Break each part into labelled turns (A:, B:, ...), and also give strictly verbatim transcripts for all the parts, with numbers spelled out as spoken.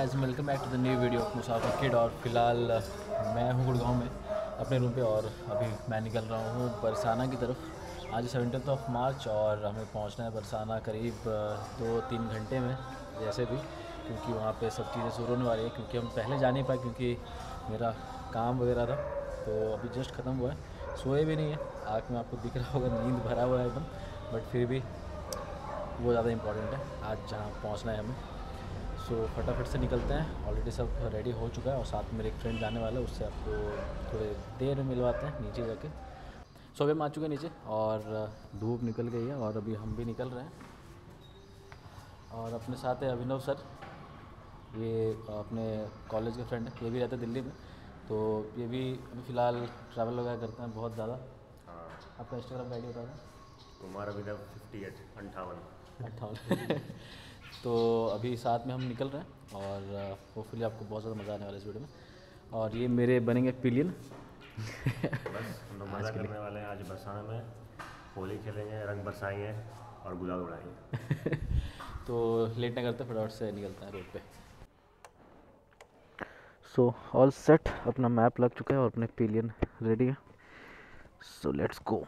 A: Guys, welcome back to the new video of Musafir kid. और फिलहाल मैं हूँ गुड़गांव में अपने रूम पे और अभी मैं निकल रहा हूँ बरसाना की तरफ। आज सेवनटीन्थ ऑफ मार्च और हमें पहुँचना है बरसाना करीब दो तीन घंटे में जैसे भी, क्योंकि वहाँ पे सब चीज़ें शुरू होने वाली है। क्योंकि हम पहले जा नहीं पाए क्योंकि मेरा काम वगैरह था, तो अभी जस्ट ख़त्म हुआ है। सोए भी नहीं है, आँख में आपको दिख रहा होगा नींद भरा हुआ है एकदम, बट फिर भी वो ज़्यादा इम्पॉर्टेंट है आज जहाँ पहुँचना है हमें। सो so, फटाफट से निकलते हैं। ऑलरेडी सब रेडी हो चुका है और साथ में मेरे एक फ्रेंड जाने वाला है, उससे आपको थोड़े देर में मिलवाते हैं नीचे जाके। सो so, अभी हम आ चुके हैं नीचे और धूप निकल गई है और अभी हम भी निकल रहे हैं। और अपने साथ है अभिनव सर, ये अपने कॉलेज के फ्रेंड है, ये भी रहते हैं दिल्ली में, तो ये भी अभी फ़िलहाल ट्रैवल वगैरह करते हैं बहुत ज़्यादा।
B: हाँ,
A: आपका इंस्टाग्राम आई डी बता दें।
B: कुमार अभिनव फिफ्टी एट अंठावन
A: अट्ठावन तो अभी साथ में हम निकल रहे हैं और होपफुली आपको बहुत ज़्यादा मज़ा आने वाला है इस वीडियो में। और ये मेरे बनेंगे पिलियन।
B: बस हम लोग मज़ा करने वाले हैं आज बरसाना में। होली खेलेंगे, रंग बरसाएंगे और गुलाल उड़ाएंगे।
A: तो लेट ना करते, फटाफट से निकलते हैं रोड पे। सो ऑल सेट, अपना मैप लग चुका है और अपने पिलियन रेडी है। So let's go.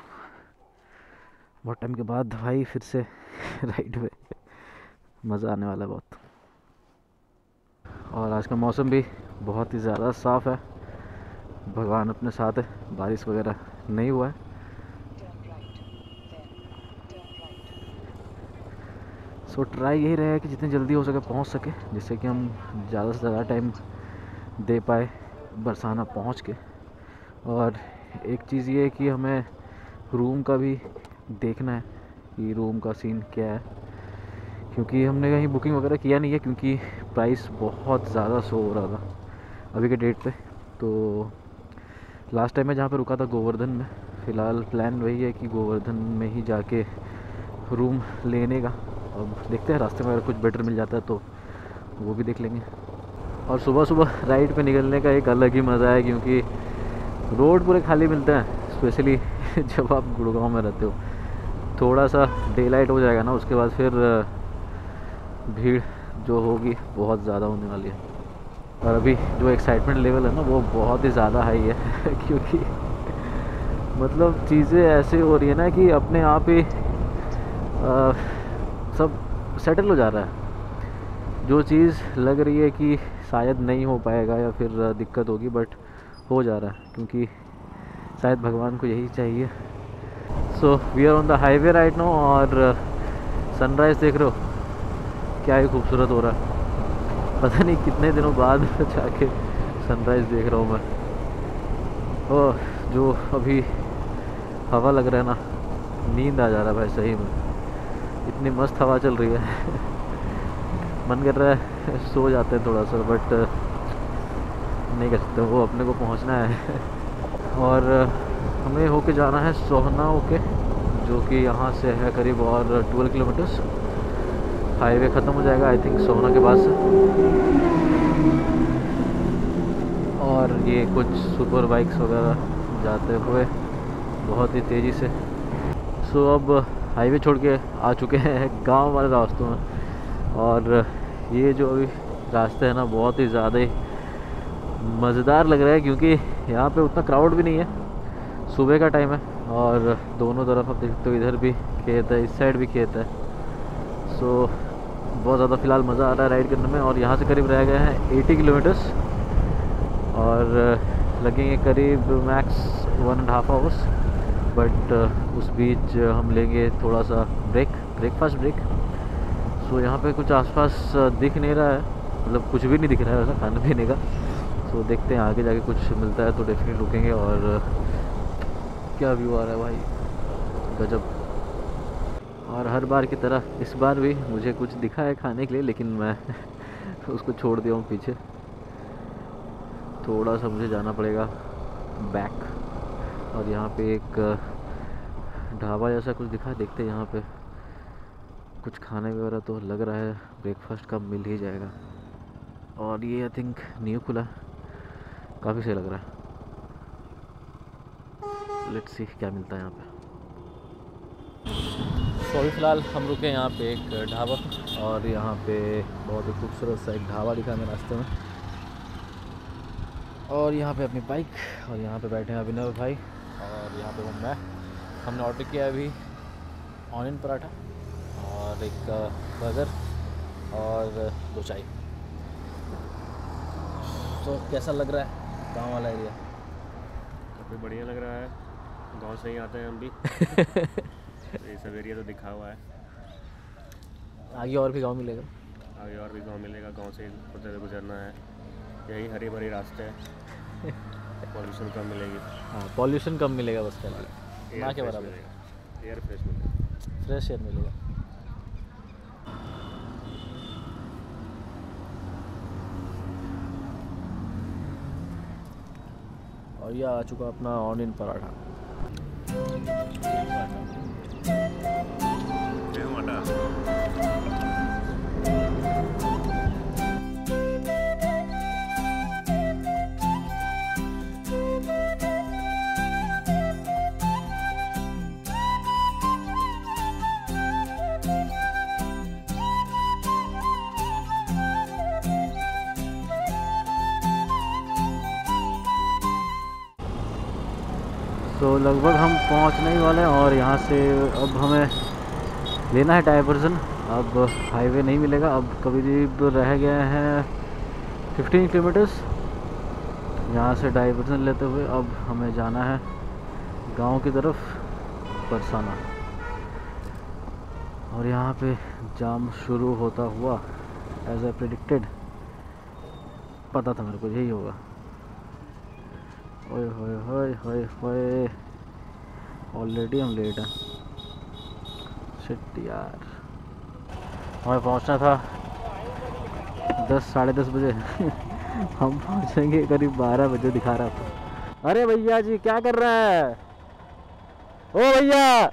A: बहुत टाइम के बाद भाई फिर से राइड पे मज़ा आने वाला है बहुत। और आज का मौसम भी बहुत ही ज़्यादा साफ़ है, भगवान अपने साथ है, बारिश वगैरह नहीं हुआ है। सो ट्राई यही रहेगा कि जितनी जल्दी हो सके पहुंच सके, जिससे कि हम ज़्यादा से ज़्यादा टाइम दे पाए बरसाना पहुंच के। और एक चीज़ ये है कि हमें रूम का भी देखना है कि रूम का सीन क्या है, क्योंकि हमने कहीं बुकिंग वगैरह किया नहीं है, क्योंकि प्राइस बहुत ज़्यादा शो हो रहा था अभी के डेट पे। तो लास्ट टाइम मैं जहाँ पे रुका था गोवर्धन में, फ़िलहाल प्लान वही है कि गोवर्धन में ही जाके रूम लेने का। अब देखते हैं रास्ते में अगर कुछ बेटर मिल जाता है तो वो भी देख लेंगे। और सुबह सुबह राइड पे निकलने का एक अलग ही मज़ा है, क्योंकि रोड पूरे खाली मिलते हैं, स्पेशली जब आप गुड़गांव में रहते हो। थोड़ा सा डे लाइट हो जाएगा ना, उसके बाद फिर भीड़ जो होगी बहुत ज़्यादा होने वाली है। और अभी जो एक्साइटमेंट लेवल है ना वो बहुत ही ज़्यादा हाई है क्योंकि मतलब चीज़ें ऐसे हो रही है ना कि अपने आप ही आ, सब सेटल हो जा रहा है। जो चीज़ लग रही है कि शायद नहीं हो पाएगा या फिर दिक्कत होगी, बट हो जा रहा है, क्योंकि शायद भगवान को यही चाहिए। So we are on the highway right now और सनराइज़ देख रहे हो क्या ही खूबसूरत हो रहा है। पता नहीं कितने दिनों बाद जाके सनराइज़ देख रहा हूँ मैं। ओह, जो अभी हवा लग रहा है ना, नींद आ जा रहा है भाई सही में, इतनी मस्त हवा चल रही है मन कर रहा है सो जाते हैं थोड़ा सा, बट नहीं कर सकते, वो अपने को पहुंचना है। और हमें होके जाना है सोहना होके, जो कि यहाँ से है करीब और ट्वेल्व किलोमीटर्स। हाईवे ख़त्म हो जाएगा आई थिंक सोहना के बाद से। और ये कुछ सुपर बाइक्स वगैरह जाते हुए बहुत ही तेज़ी से। सो अब हाईवे छोड़ के आ चुके हैं गांव वाले रास्तों में। और ये जो अभी रास्ते हैं ना बहुत ही ज़्यादा ही मज़ेदार लग रहा है, क्योंकि यहाँ पे उतना क्राउड भी नहीं है, सुबह का टाइम है और दोनों तरफ आप देखते हो, इधर भी खेत है, इस साइड भी खेत है। सो बहुत ज़्यादा फ़िलहाल मज़ा आ रहा है राइड करने में। और यहाँ से करीब रह गए हैं अस्सी किलोमीटर्स और लगेंगे करीब max one and half hours, but उस बीच हम लेंगे थोड़ा सा ब्रेक, ब्रेकफास्ट ब्रेक। सो यहाँ पे कुछ आसपास दिख नहीं रहा है, मतलब कुछ भी नहीं दिख रहा है वैसा खाने पीने का। सो देखते हैं आगे जाके कुछ मिलता है तो डेफिनेटली रुकेंगे। और क्या व्यू आ रहा है भाई, गजब। और हर बार की तरह इस बार भी मुझे कुछ दिखा है खाने के लिए, लेकिन मैं उसको छोड़ दिया हूँ पीछे। थोड़ा सा मुझे जाना पड़ेगा बैक। और यहाँ पे एक ढाबा जैसा कुछ दिखा, देखते हैं यहाँ पे कुछ खाने वगैरह तो लग रहा है ब्रेकफास्ट का मिल ही जाएगा। और ये आई थिंक न्यू खुला, काफ़ी सही लग रहा है। लेट्स सी क्या मिलता है यहाँ पे। तो अभी फ़िलहाल हम रुके यहाँ पे एक ढाबा, और यहाँ पे बहुत ही खूबसूरत सा एक ढाबा दिखा मेरे रास्ते में, और यहाँ पे अपनी बाइक, और यहाँ पे बैठे हैं अभिनव भाई, और यहाँ पे हूँ मैं। हमने ऑर्डर किया अभी ऑनियन पराठा और एक बर्गर और दो चाय। तो कैसा लग रहा है गांव वाला एरिया?
B: काफ़ी बढ़िया लग रहा है, गांव से ही आते हैं हम भी। तो ये सब एरिया तो दिखा हुआ है,
A: आगे और भी गांव मिलेगा,
B: आगे और भी गांव मिलेगा, गांव से होते हुए गुजरना है। यही हरे भरे रास्ते हैं, पॉल्यूशन कम मिलेगी।
A: हाँ, पॉल्यूशन कम मिलेगा बस पहले, ना के बराबर,
B: एयर फ्रेश मिलेगा,
A: फ्रेश एयर मिलेगा। और यह आ चुका अपना ऑनियन पराठा। तो लगभग हम पहुंचने ही वाले हैं, और यहाँ से अब हमें लेना है डाइवर्जन। अब हाईवे नहीं मिलेगा, अब करीब रह गए हैं पंद्रह किलोमीटर्स। यहाँ से डाइवर्जन लेते हुए अब हमें जाना है गांव की तरफ, बरसाना। और यहाँ पे जाम शुरू होता हुआ एज ए प्रेडिक्टेड, पता था मेरे को यही होगा। ओए होए होए होए होए, ऑलरेडी हम लेट हैं। शिट यार, हमें पहुंचना था दस साढ़े दस बजे। हम पहुंचेंगे करीब बारह बजे दिखा रहा था। अरे भैया जी क्या कर रहा है? ओ भैया,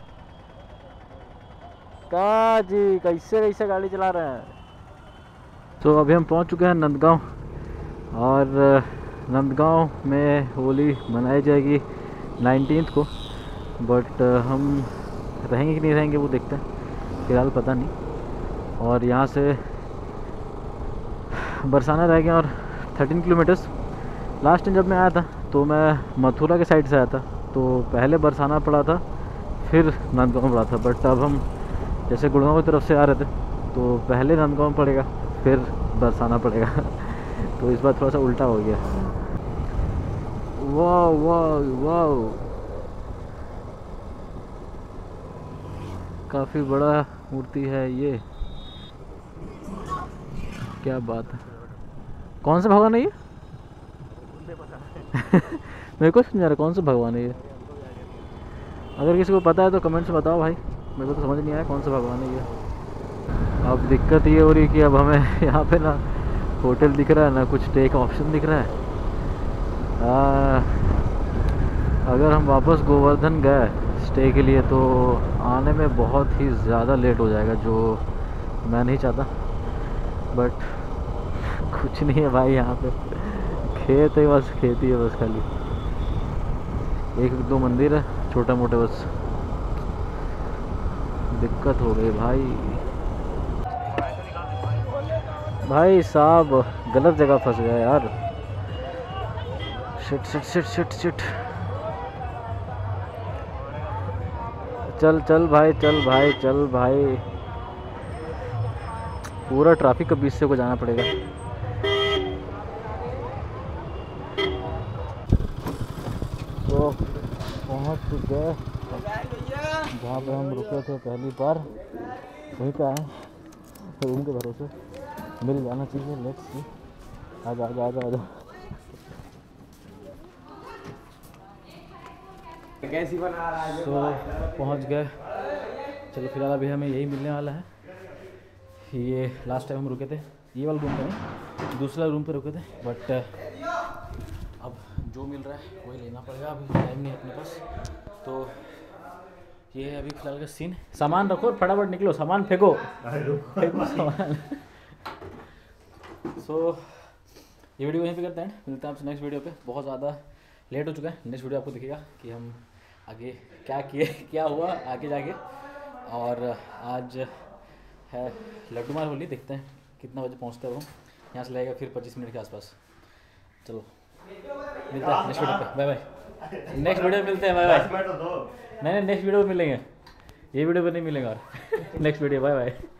A: कहाँ जी, कैसे कैसे गाड़ी चला रहे हैं? तो अभी हम पहुंच चुके हैं नंदगांव, और नंदगांव में होली मनाई जाएगी नाइनटीन्थ को, बट हम रहेंगे कि नहीं रहेंगे वो देखते हैं, फिलहाल पता नहीं। और यहाँ से बरसाना रह गया और तेरह किलोमीटर्स। लास्ट टाइम जब मैं आया था तो मैं मथुरा के साइड से आया था, तो पहले बरसाना पड़ा था फिर नंदगांव पड़ा था, बट अब हम जैसे गुड़गांव की तरफ से आ रहे थे तो पहले नंदगांव पड़ेगा फिर बरसाना पड़ेगा। तो इस बार थोड़ा सा उल्टा हो गया। वाह वाह वाह, काफ़ी बड़ा मूर्ति है ये, क्या बात है। कौन सा भगवान है ये? मेरे को समझा रहा कौन सा भगवान है ये। अगर किसी को पता है तो कमेंट से बताओ भाई, मेरे को तो समझ नहीं आया कौन सा भगवान है ये। अब दिक्कत ये हो रही है कि अब हमें यहाँ पे ना होटल दिख रहा है ना कुछ टेक ऑप्शन दिख रहा है। आ, अगर हम वापस गोवर्धन गए स्टे के लिए तो आने में बहुत ही ज़्यादा लेट हो जाएगा, जो मैं नहीं चाहता। बट कुछ नहीं है भाई, यहाँ पे खेत है, बस खेती है बस खाली, एक दो मंदिर है छोटा मोटे बस। दिक्कत हो गई भाई। भाई साहब गलत जगह फंस गया यार। Shit shit shit shit shit. चल चल भाई, चल भाई, चल भाई, पूरा ट्रैफिक के बीच से को जाना पड़ेगा। तो पहुंच चुके जहाँ पे हम रुके थे पहली बार, वहीं पे आए रूम के भरोसे, मिल जाना चाहिए। लेट्स सी, आजा आजा आजा आजा।
C: कैसी बना रहा है?
A: तो पहुंच गए। चलो फिलहाल अभी हमें यही मिलने वाला है। ये लास्ट टाइम हम रुके थे ये वाला रूम पे नहीं, दूसरा रूम पे रुके थे, बट अब जो मिल रहा है वही लेना पड़ेगा। अभी टाइम नहीं है अपने पास, तो ये है अभी फिलहाल का सीन। सामान रखो, फटाफट निकलो, सामान फेंको फेंको सामान। सो so, ये वीडियो यहीं पे करते हैं, मिलते हैं आपसे नेक्स्ट वीडियो पे। बहुत ज़्यादा लेट हो चुका है, नेक्स्ट वीडियो आपको दिखेगा कि हम आगे क्या किए, क्या हुआ आगे जाके। और आज है लड्डू मार होली, देखते हैं कितना बजे पहुंचते हैं वो। यहाँ से लगेगा फिर पच्चीस मिनट के आसपास। चलो मिलते हैं नेक्स्ट वीडियो पे, बाय बाय। नेक्स्ट वीडियो मिलते हैं, बाय बाय। नहीं नहीं नेक्स्ट वीडियो में मिलेंगे, ये वीडियो पे नहीं मिलेंगे और नेक्स्ट वीडियो, बाय बाय।